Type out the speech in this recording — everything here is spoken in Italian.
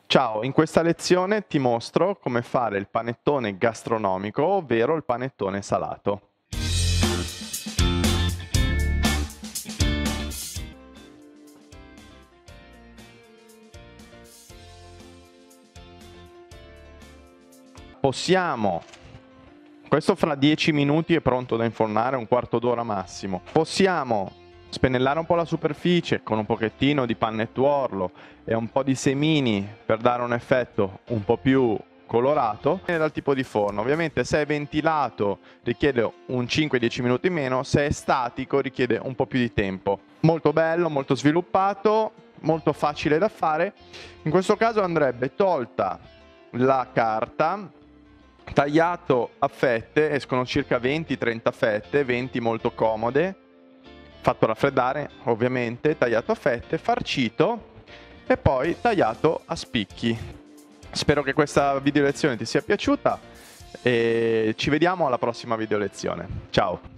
Ciao, in questa lezione ti mostro come fare il panettone gastronomico, ovvero il panettone salato. Questo fra 10 minuti è pronto da infornare, un quarto d'ora massimo. Possiamo spennellare un po' la superficie con un pochettino di panna e tuorlo e un po' di semini per dare un effetto un po' più colorato. Dipende dal tipo di forno. Ovviamente se è ventilato richiede un 5-10 minuti in meno, se è statico richiede un po' più di tempo. Molto bello, molto sviluppato, molto facile da fare. In questo caso andrebbe tolta la carta, tagliato a fette, escono circa 20-30 fette, 20 molto comode, fatto raffreddare ovviamente, tagliato a fette, farcito e poi tagliato a spicchi. Spero che questa video lezione ti sia piaciuta e ci vediamo alla prossima video lezione. Ciao!